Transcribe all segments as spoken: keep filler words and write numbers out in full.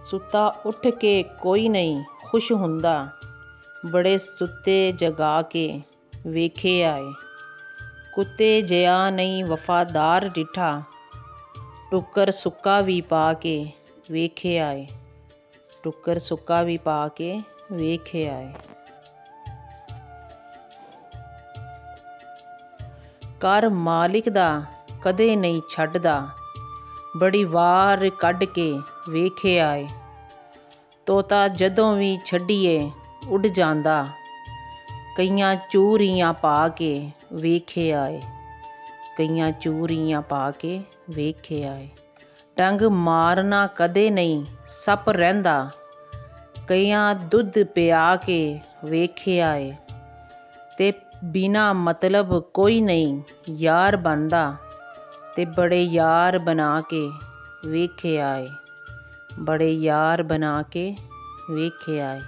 ਸੁੱਤਾ ਉੱਠ ਕੇ ਕੋਈ ਨਹੀਂ ਖੁਸ਼ ਹੁੰਦਾ, ਬੜੇ ਸੁੱਤੇ ਜਗਾ ਕੇ ਵੇਖੇ ਆਏ। ਕੁੱਤੇ ਜਿਹਾ ਨਹੀਂ ਵਫਾਦਾਰ ਡਿੱਠਾ, ਟੁੱਕਰ ਸੁੱਕਾ ਵੀ ਪਾ ਕੇ ਵੇਖੇ ਆਏ। ਟੁੱਕਰ ਸੁੱਕਾ ਵੀ ਪਾ ਕੇ ਵੇਖੇ ਆਏ। ਘਰ ਮਾਲਿਕ ਦਾ ਕਦੇ ਨਹੀਂ ਛੱਡਦਾ, ਬੜੀ ਵਾਰ ਕੱਢ ਕੇ ਵੇਖੇ ਆਏ। ਤੋਤਾ ਜਦੋਂ ਵੀ ਛੱਡੀਏ ਉੱਡ ਜਾਂਦਾ, ਕਈਆਂ ਚੂਰੀਆਂ ਪਾ ਕੇ ਵੇਖੇ ਆਏ। ਕਈਆਂ ਚੂਰੀਆਂ ਪਾ ਕੇ ਵੇਖੇ ਆਏ। ਡੰਗ ਮਾਰਨਾ ਕਦੇ ਨਹੀਂ ਸੱਪ ਰਹਿੰਦਾ, ਕਈਆਂ ਦੁੱਧ ਪਿਆ ਕੇ ਵੇਖੇ ਆਏ। ਤੇ ਬਿਨਾਂ ਮਤਲਬ ਕੋਈ ਨਹੀਂ ਯਾਰ ਬਣਦਾ, ਤੇ ਬੜੇ ਯਾਰ ਬਣਾ ਕੇ ਵੇਖੇ ਆਏ। ਬੜੇ ਯਾਰ ਬਣਾ ਕੇ ਵੇਖੇ ਆਏ।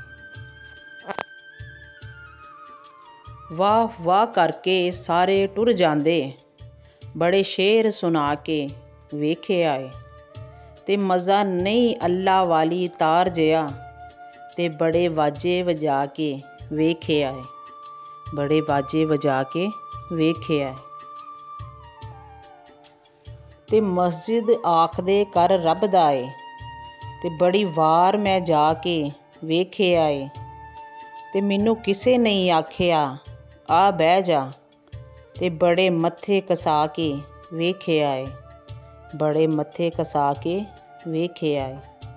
ਵਾਹ ਵਾਹ ਕਰਕੇ ਸਾਰੇ ਟੁਰ ਜਾਂਦੇ, ਬੜੇ ਸ਼ੇਰ ਸੁਣਾ ਕੇ ਵੇਖੇ ਆਏ। ਤੇ ਮਜ਼ਾ ਨਹੀਂ ਅੱਲਾ ਵਾਲੀ ਤਾਰ ਜਿਹਾ, ਤੇ ਬੜੇ ਵਾਜੇ ਵਜਾ ਕੇ ਵੇਖੇ ਆਏ। ਬੜੇ ਵਾਜੇ ਵਜਾ ਕੇ ਵੇਖੇ ਆਏ। ਤੇ ਮਸਜਿਦ ਆਖਦੇ ਘਰ ਰੱਬ ਦਾ ਏ, ਤੇ ਬੜੀ ਵਾਰ ਮੈਂ ਜਾ ਕੇ ਵੇਖੇ ਆਏ। ਤੇ ਮੈਨੂੰ ਕਿਸੇ ਨਹੀਂ ਆਖਿਆ ਆ ਬਹਿ ਜਾ, ਤੇ ਬੜੇ ਮੱਥੇ ਕਸਾ ਕੇ ਵੇਖੇ ਆਏ। ਬੜੇ ਮੱਥੇ ਕਸਾ ਕੇ ਵੇਖੇ ਆਏ।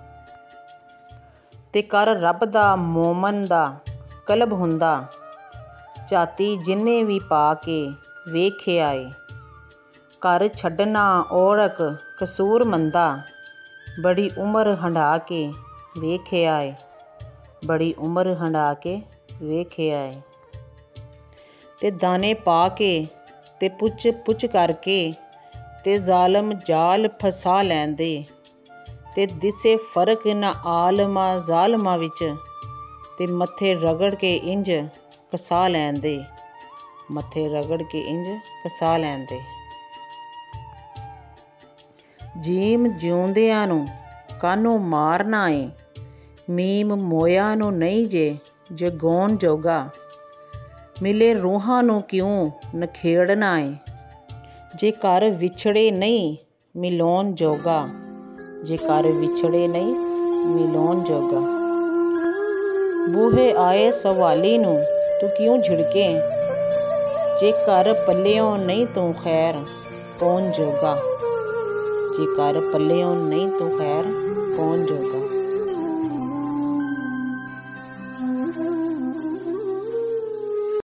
ਤੇ ਘਰ ਰੱਬ ਦਾ ਮੋਮਨ ਦਾ ਕਲਬ ਹੁੰਦਾ, ਝਾਤੀ ਜਿੰਨੇ ਵੀ ਪਾ ਕੇ ਵੇਖੇ ਆਏ। ਘਰ ਛੱਡਣਾ ਔੜਕ ਕਸੂਰ ਮੰਦਾ, ਬੜੀ ਉਮਰ ਹੰਢਾ ਕੇ ਵੇਖੇ ਆਏ। ਬੜੀ ਉਮਰ ਹੰਢਾ ਕੇ ਵੇਖੇ ਆਏ। ਤੇ ਦਾਣੇ ਪਾ ਕੇ ਤੇ ਪੁੱਛ ਪੁੱਛ ਕਰਕੇ, ਤੇ ਜ਼ਾਲਮ ਜਾਲ ਫਸਾ ਲੈਂਦੇ। ਤੇ ਦਿਸੇ ਫਰਕ ਨਾ ਆਲਮਾਂ ਜ਼ਾਲਮਾਂ ਵਿੱਚ, ਤੇ ਮੱਥੇ ਰਗੜ ਕੇ ਇੰਝ ਕਸਾ ਲੈਂਦੇ। ਮੱਥੇ ਰਗੜ ਕੇ ਇੰਝ ਕਸਾ ਲੈਂਦੇ। ਜੀਮ ਜਿਉਂਦਿਆਂ ਨੂੰ ਕਾਹਨੂੰ ਮਾਰਨਾ ਏ, ਮੀਮ ਮੋਇਆ ਨੂੰ ਨਹੀਂ ਜੇ ਜਗਾਉਣ ਜੋਗਾ। ਮਿਲੇ ਰੂਹਾਂ ਨੂੰ ਕਿਉਂ ਨਖੇੜਨਾ ਏ, ਜੇ ਘਰ ਵਿਛੜੇ ਨਹੀਂ ਮਿਲਾਉਣ ਜੋਗਾ। ਜੇ ਘਰ ਵਿਛੜੇ ਨਹੀਂ ਮਿਲਾਉਣ ਜੋਗਾ। ਬੂਹੇ ਆਏ ਸਵਾਲੀ ਨੂੰ ਤੂੰ ਕਿਉਂ ਝਿੜਕੇ, ਜੇ ਘਰ ਪੱਲਿਓਂ ਨਹੀਂ ਤੂੰ ਖੈਰ ਪਾਉਣ ਜੋਗਾ। ਜੇ ਘਰ ਪੱਲਿਓਂ ਨਹੀਂ ਤੂੰ ਖੈਰ ਪਾਉਣ ਜੋਗਾ।